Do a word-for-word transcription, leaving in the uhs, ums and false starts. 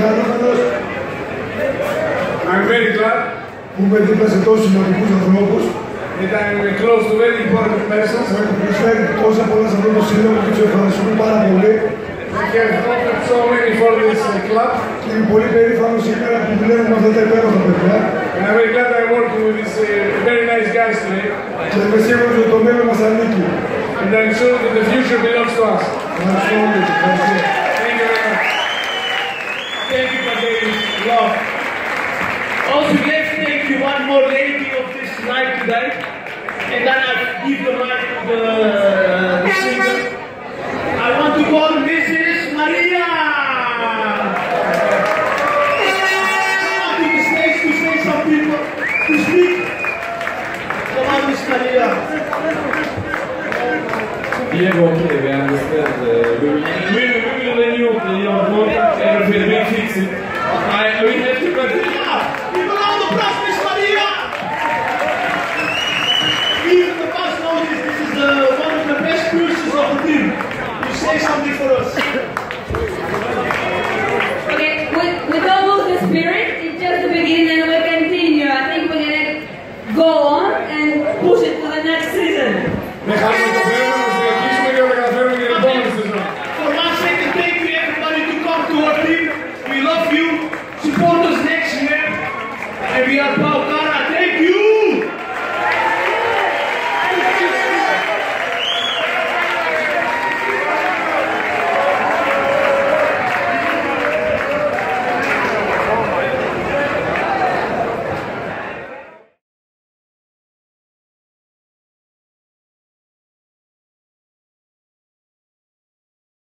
χαρούμενος. I'm very glad που είμαι δίπλα σε τόσους σημαντικούς ανθρώπους. that I'm close to very important persons. Που έχουν προσφέρει τόσα πολλά σε αυτό το σύλλογο και τους ευχαριστούμε πάρα πολύ. We have offered so many for this uh, club. Και είμαι πολύ περήφανος σήμερα που δουλεύω με αυτά τα υπέροχα παιδιά. And I'm very glad I'm working with these uh, very nice guys today. Και είμαι σίγουρος ότι το μέλλον μας ανήκει. And I'm sure that the future belongs to us. Ευχαριστώ όλοι. Ευχαριστώ. Thank you very much. Thank you, David. Love. Also, let's thank you one more lady of this night today. And then I give the mic to the, the singer. I want to call Missus Maria. Come on to the stage to say some people to speak. Come on, Miss Maria. Diego, okay, we understand. Uh, we, will, we, will, we will let you open your contract and we will fix it. I will have to continue. People on the press, Miss Maria. Even the past notice, this is the, one of the best persons of the team. You say something for us.